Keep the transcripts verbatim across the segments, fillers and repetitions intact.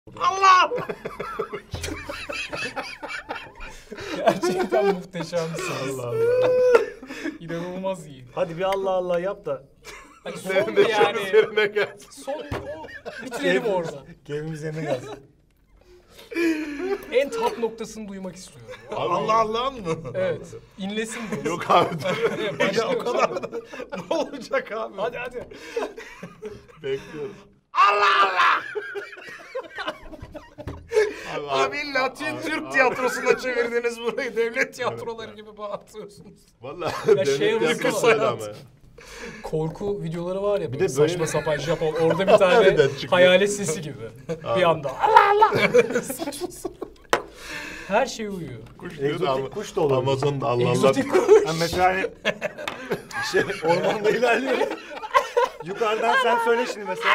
Allah! Gerçekten muhteşemsiniz. Allah Allah. İnanılmaz iyi. Hadi bir Allah Allah yap da. Hani son da yani. Üzerine gelsin. Son o bitirelim orada. Keyfimiz yerine gelsin. En top noktasını duymak istiyorum. Allah Allah mı? Evet. İnlesin bu. Yok abi. Evet, Ya o başlıyoruz. kadar da ne olacak abi? Hadi hadi. Bekliyoruz. Allah Allah! abi, Abi Latin Türk tiyatrosuna çevirdiniz burayı. Devlet tiyatroları gibi bağıtıyorsunuz. Vallahi Ya şey devlet yapıyorsun tiyatrosu ama. ama ya. Korku videoları var ya, Bir böyle de böyle- saçma sapan Japon. Orada bir tane Harbiden çıkıyor. hayalet sesi gibi. Bir anda Allah Allah. Saçma sapan. Her şey uyuyor. Kuş diyor da Egzotik ama kuş da olabilir. Amazon'da Allah Allah. Egzotik kuş. Ha mesela hani şey ormanda ilerliyor. Yukarıdan sen söyle şimdi mesela.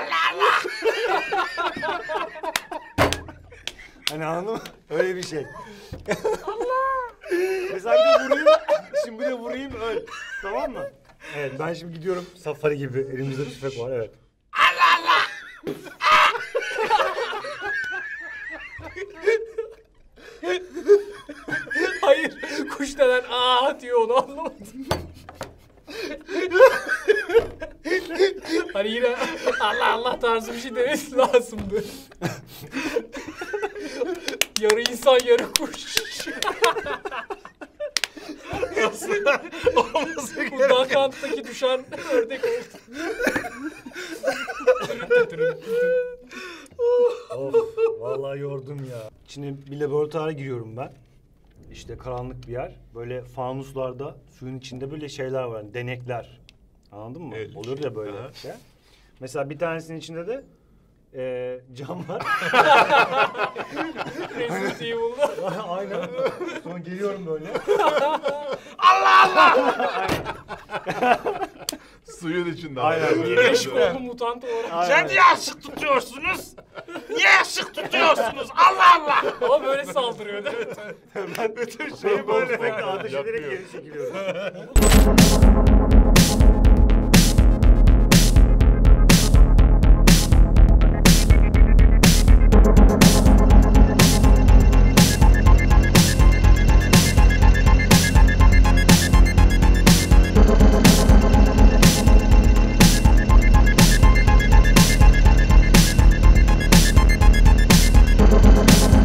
Hani anladın mı? Öyle bir şey. Allah! Mesela bir de vurayım. Şimdi bir de vurayım öl. Tamam mı? Evet ben şimdi gidiyorum safari gibi. Elimizde tüfek var evet. Hayır. Kuş neden aa diyor, onu anlamadım. Hani yine Allah Allah tarzı bir şey demesi lazımdı. Yarı insan yarı kuş. Bu Dakant'taki düşen ördek oldu. Of vallahi yordum ya. Şimdi bir laboratuvara giriyorum ben. İşte karanlık bir yer. Böyle fanuslarda suyun içinde böyle şeyler var. Yani denekler. Anladın mı? Evet. Oluyor ya böyle Aha. şey. Mesela bir tanesinin içinde de eee cam var. Resident Evil'da. Aynen. Sonra geliyorum böyle. Suyun içinde. Aynen. Yemiş oldu mutant olarak. Aynen. Niye ışık tutuyorsunuz? Niye ışık tutuyorsunuz? Allah Allah! Ama böyle saldırıyor değil mi? Bütün Şeyi böyle Yapıyor. ateş ederek geri çekiliyorum.